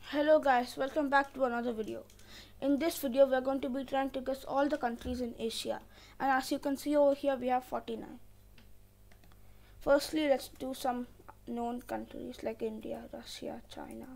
Hello guys, welcome back to another video. In this video we are going to be trying to guess all the countries in Asia, and as you can see over here we have 49. Firstly, let's do some known countries like India, Russia, China.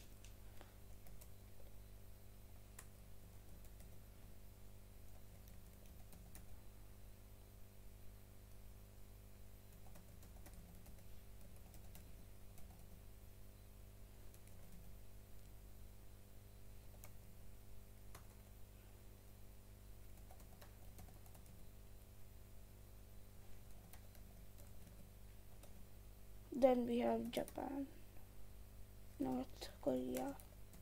Then we have Japan, North Korea,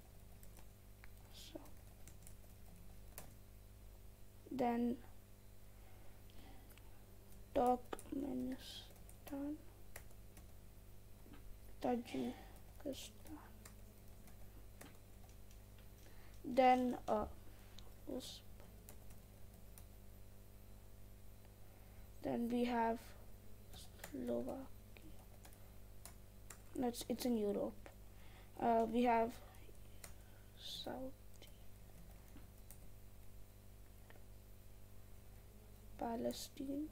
so then Turkmenistan, Tajikistan, then then we have Slovakia. No, it's in Europe. We have Saudi, Palestine,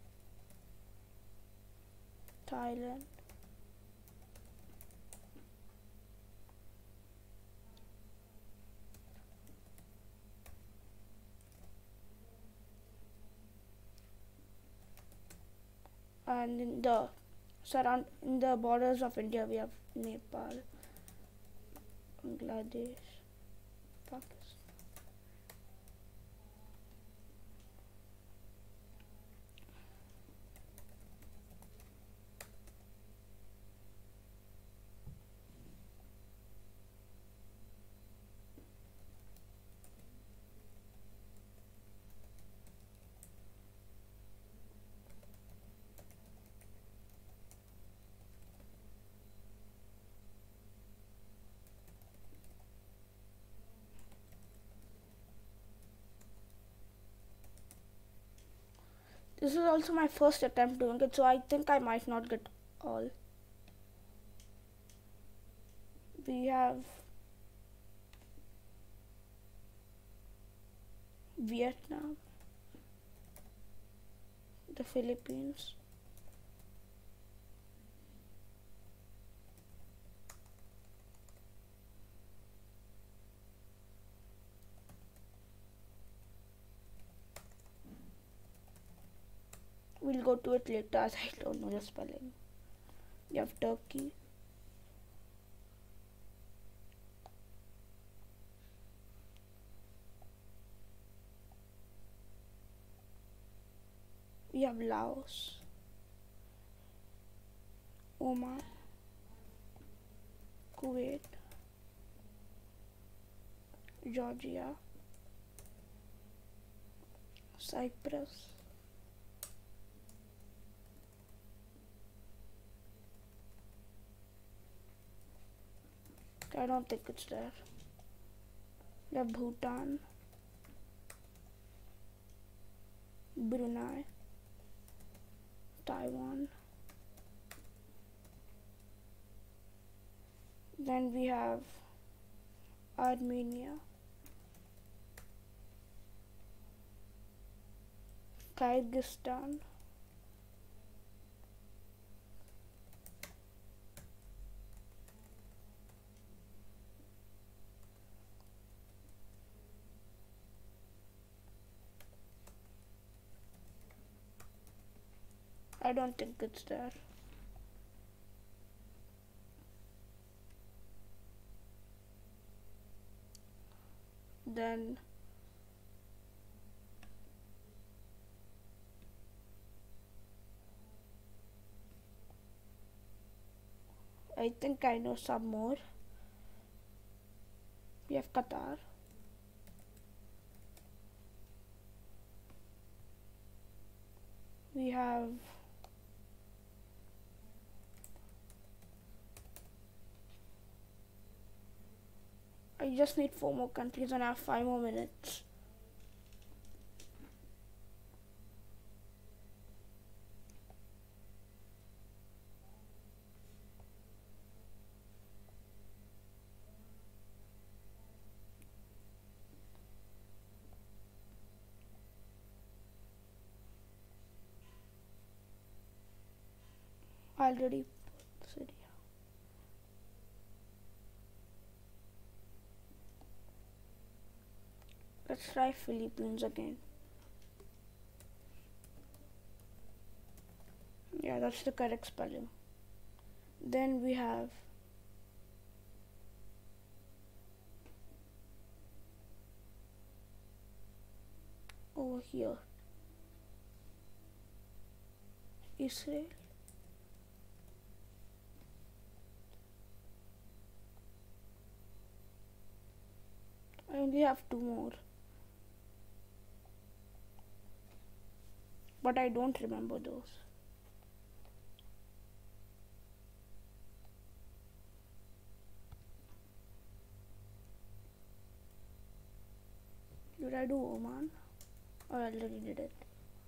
Thailand, and in the borders of India we have Nepal, Bangladesh, Pakistan. This is also my first attempt doing it, so I think I might not get all. We have Vietnam, the Philippines, we'll go to it later as I don't know the spelling. We have Turkey, we have Laos, Oman, Kuwait, Georgia, Cyprus, I don't think it's there. We have Bhutan, Brunei, Taiwan. Then we have Armenia, Kyrgyzstan, I don't think it's there. Then I think I know some more. We have Qatar, we have I just need 4 more countries and I have 5 more minutes. already put Syria. Let's try Philippines again. Yeah, that's the correct spelling. Then we have over here Israel. I only have two more, but I don't remember those. Did I do Oman? Or I already did it?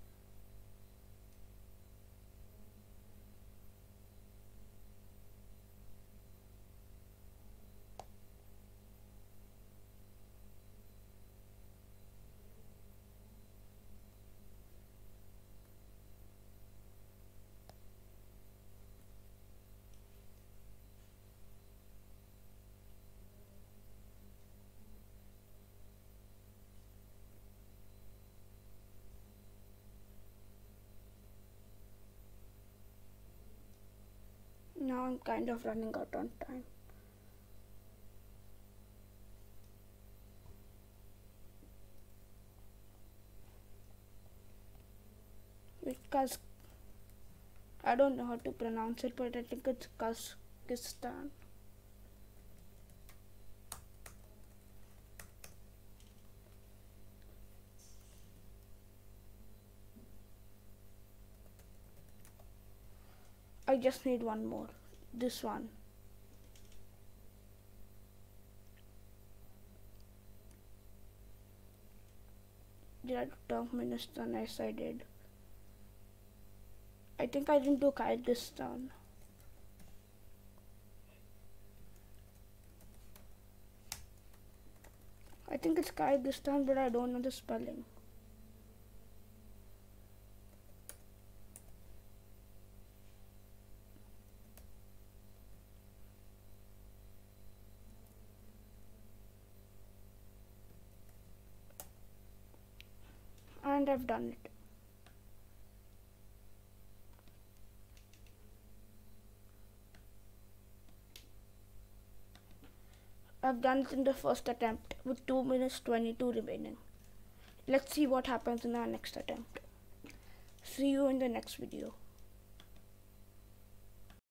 Now I'm kind of running out on time. Because I don't know how to pronounce it, but I think it's Kazakhstan. I just need one more. This one. Did I do Turkmenistan? Yes, I did. I think I didn't do Kyrgyzstan. I think it's Kyrgyzstan, but I don't know the spelling. And I've done it. I've done it in the first attempt with 2 minutes 22 remaining. Let's see what happens in our next attempt. See you in the next video.